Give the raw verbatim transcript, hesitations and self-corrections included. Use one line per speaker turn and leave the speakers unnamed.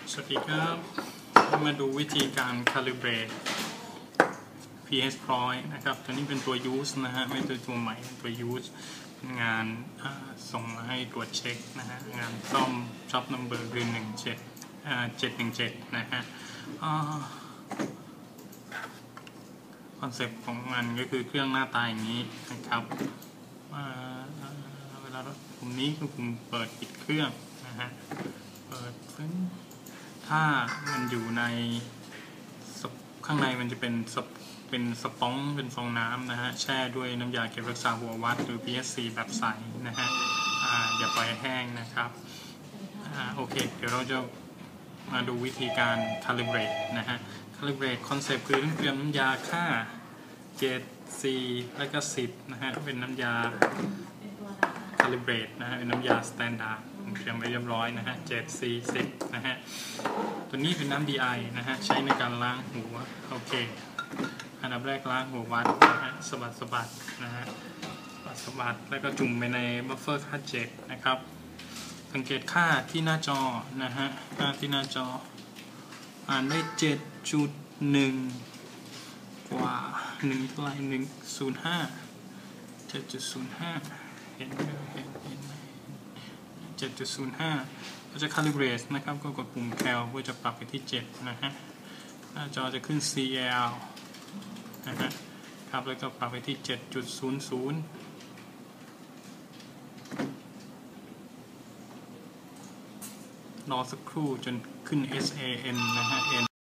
สวัสดีครับมาดูวิธีการ calibrate พี เอส Point นะครับตัวนี้เป็นตัว use นะฮะไม่ใช่ตัวใหม่ตัว use เป็นงานส่งมาให้ตรวจเช็คนะฮะงานซ่อม shop number คือหนึ่งเจ็ดเจ็ดหนึ่งเจ็ดนะฮะคอนเซปต์ของมันก็คือเครื่องหน้าตาอย่างนี้นะครับเวลาปุ่มนี้คือปุ่มเปิดปิดเครื่องนะฮะเปิดซึ่งถ้ามันอยู่ในข้างในมันจะเป็นเป็นสป๋องเป็นฟองน้ำนะฮะแช่ด้วยน้ำยาเก็บรักษาหัววัดหรือ พี เอส ซี แบบใสนะฮะอย่าปล่อยแห้งนะครับโอเคเดี๋ยวเราจะมาดูวิธีการ calibrate นะฮะ calibrate คอนเซปต์คือต้องเตรียมน้ำยาค่าเจ็ด สี่ และก็สิบนะฮะเป็นน้ำยา calibrate นะฮะเป็นน้ำยา standard เตรียมไว้เรียบร้อยนะฮะเจ็ด สี่ สิบนะฮะตัวนี้เป็นน้ำ ดี ไอ นะฮะใช้ในการล้างหัวโอเคอันดับแรกล้างหัววัดนะฮะสะบัดสะบัดนะฮะสะบัดสะบัดแล้วก็จุ่มไปในบัฟเฟอร์ค่าเจ็ดนะครับสังเกตค่าที่หน้าจอนะฮะค่าที่หน้าจออ่านได้ เจ็ดจุดหนึ่ง กว่าหนึ่งเท่าไหร่หนึ่งศูนย์ห้า เจ็ดจุดศูนย์ห้าเห็นไหมเห็นเห็นไหม เจ็ดจุดศูนย์ห้า ก็จะ calibrate นะครับก็กดปุ่ม cal เพื่อจะปรับไปที่เจ็ดนะฮะหน้าจอจะขึ้น ซี แอล นะฮะครับแล้วก็ปรับไปที่ เจ็ดจุดศูนย์ศูนย์ รอสักครู่จนขึ้น แซน นะฮะ